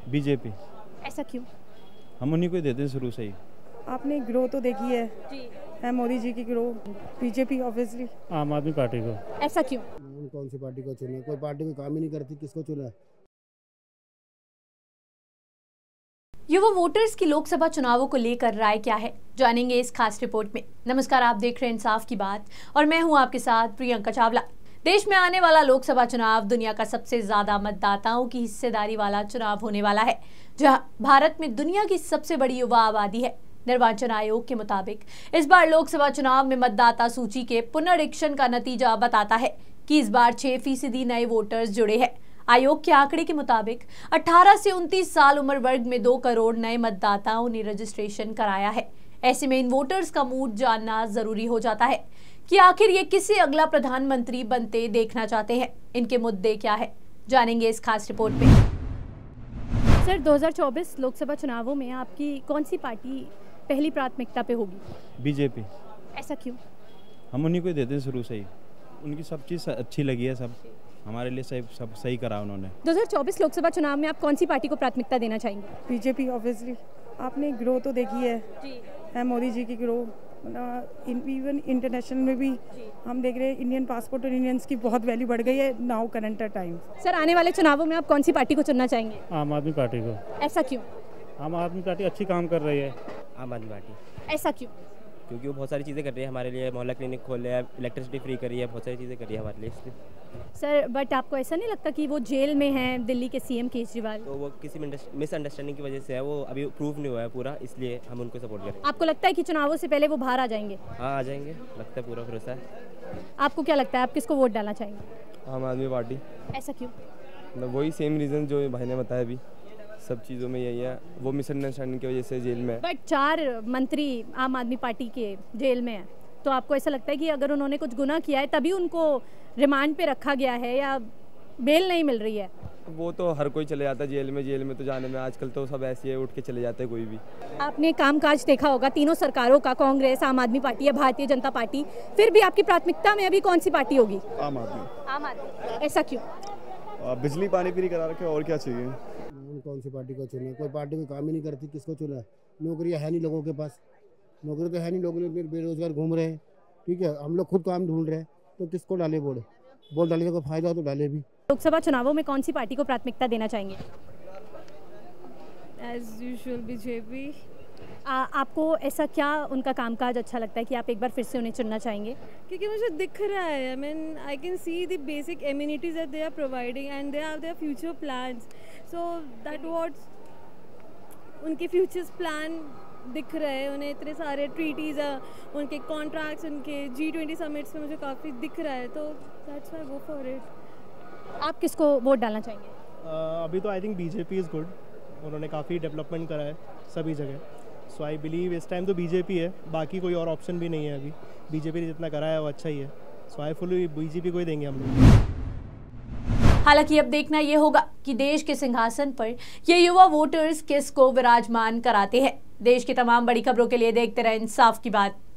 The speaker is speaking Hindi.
बीजेपी। ऐसा क्यों? हम उन्हीं को ही देते हैं शुरू से ही। आपने ग्रो तो देखी है मोदी जी की ग्रो। BJP obviously. आम आदमी पार्टी को। ऐसा क्यों? कौन सी पार्टी को चुने? कोई पार्टी कोई काम ही नहीं करती, किसको चुना? युवा वोटर्स की लोकसभा चुनावों को लेकर राय क्या है, जानेंगे इस खास रिपोर्ट में। नमस्कार, आप देख रहे हैं इंसाफ की बात और मैं हूं आपके साथ प्रियंका चावला। देश में आने वाला लोकसभा चुनाव दुनिया का सबसे ज्यादा मतदाताओं की हिस्सेदारी वाला चुनाव होने वाला है, जहां भारत में दुनिया की सबसे बड़ी युवा आबादी है। निर्वाचन आयोग के मुताबिक इस बार लोकसभा चुनाव में मतदाता सूची के पुनरीक्षण का नतीजा बताता है कि इस बार 6% नए वोटर्स जुड़े हैं। आयोग के आंकड़े के मुताबिक 18 से 29 साल उम्र वर्ग में 2 करोड़ नए मतदाताओं ने रजिस्ट्रेशन कराया है। ऐसे में इन वोटर्स का मूड जानना जरूरी हो जाता है कि आखिर ये किसे अगला प्रधानमंत्री बनते देखना चाहते हैं, इनके मुद्दे क्या है, जानेंगे इस खास रिपोर्ट में। सर, 2024 लोकसभा चुनावों में आपकी कौन सी पार्टी पहली प्राथमिकता पे होगी? बीजेपी। ऐसा क्यों? हम उन्हीं को ही देते हैं शुरू से ही। उनकी सब चीज़ अच्छी लगी है, सब हमारे लिए सब सही करा उन्होंने। 2024 लोकसभा चुनाव में आप कौन सी पार्टी को प्राथमिकता देना चाहेंगे? BJP obviously. आपने ग्रो तो देखी है मोदी जी की ग्रो। इवन इंटरनेशनल में भी हम देख रहे हैं इंडियन पासपोर्ट और इंडियंस की बहुत वैल्यू बढ़ गई है नाउ करंट टाइम। सर, आने वाले चुनावों में आप कौन सी पार्टी को चुनना चाहेंगे? आम आदमी पार्टी को। ऐसा क्यों? आम आदमी पार्टी अच्छी काम कर रही है। आम आदमी पार्टी। ऐसा क्यों? क्योंकि वो बहुत सारी चीज़ें कर रही है हमारे लिए, मोहल्ला क्लिनिक खोले है, इलेक्ट्रिसिटी फ्री करी है, बहुत सारी चीज़ें करी है हमारे लिए इसलिए। सर, बट आपको ऐसा नहीं लगता कि वो जेल में हैं दिल्ली के सीएम केजरीवाल? तो वो किसी मिसअंडरस्टैंडिंग की वजह से है, वो अभी प्रूफ नहीं हुआ है पूरा, इसलिए हम उनको सपोर्ट करें। आपको लगता है कि चुनावों से पहले वो बाहर आ जाएंगे? हाँ, आ जाएंगे, लगता है, पूरा भरोसा है। आपको क्या लगता है, आप किसको वोट डालना चाहेंगे? आम आदमी पार्टी। ऐसा क्यों? मतलब वही सेम रीज़न जो भाई ने बताया, अभी सब चीज़ों में यही है, वो मिसअंडरस्टैंडिंग की वजह से जेल में है। बट 4 मंत्री आम आदमी पार्टी के जेल में हैं, तो आपको ऐसा लगता है कि अगर उन्होंने कुछ गुनाह किया है तभी उनको रिमांड पे रखा गया है या बेल नहीं मिल रही है? वो तो हर कोई चले जाता है जेल में तो जाने में आजकल तो सब ऐसे उठ के चले जाते हैं कोई भी। आपने कामकाज देखा होगा तीनों सरकारों का, कांग्रेस, आम आदमी पार्टी या भारतीय जनता पार्टी, फिर भी आपकी प्राथमिकता में अभी कौन सी पार्टी होगी? आम आदमी। आम आदमी। ऐसा क्यों? बिजली पानी फ्री करा रखे, और क्या चाहिए? कौन सी पार्टी को चुने? कोई पार्टी कोई काम ही नहीं करती, किसको चुना? नौकरियां है नहीं लोगों के पास, नौकरी तो है नहीं, लोग बेरोजगार घूम रहे हैं। ठीक है, हम लोग खुद काम ढूंढ रहे हैं, तो किसको डाले वोट? वोट डालने का फायदा हो तो डाले भी। लोकसभा चुनावों में कौन सी पार्टी को प्राथमिकता देना चाहेंगे? As usual BJP. आपको ऐसा क्या उनका कामकाज अच्छा लगता है कि आप एक बार फिर से उन्हें चुनना चाहेंगे? क्योंकि मुझे दिख रहा है, I mean I can see the basic amenities that they are providing and they have their future plans, so that what उनके फ्यूचर्स प्लान दिख रहे हैं। उन्हें इतने सारे ट्रीटीज़, उनके कॉन्ट्रैक्ट्स, उनके G20 समिट्स में मुझे काफ़ी दिख रहा है, तो that's why go for it. आप किसको वोट डालना चाहेंगे? अभी तो I think BJP is good. उन्होंने काफ़ी डेवलपमेंट करा है सभी जगह, सो आई बिलीव इस टाइम तो बीजेपी है, बाकी कोई और ऑप्शन भी नहीं है अभी। बीजेपी ने जितना करा है वो अच्छा ही है, सो आई फुली बीजेपी को ही देंगे हम लोग। हालांकि अब देखना ये होगा कि देश के सिंहासन पर ये युवा वोटर्स किसको विराजमान कराते हैं। देश की तमाम बड़ी खबरों के लिए देखते रहें इंसाफ की बात।